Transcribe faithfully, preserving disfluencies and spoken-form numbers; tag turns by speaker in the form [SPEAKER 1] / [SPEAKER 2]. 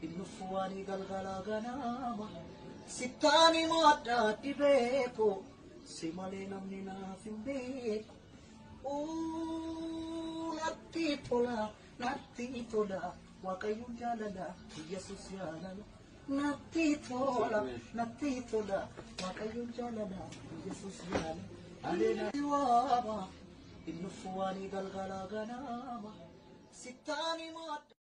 [SPEAKER 1] Innufuani galgala ganama Sitani moda tibeko Simale namni naafin beeku Ooh natti tola natti tola Waaqayyoon jaalala Yesus jaalala Natti tola natti tola Waaqayyoon jaalala Yesus jaalala Aleena diwaama Innufuani galgala ganama Sitani moda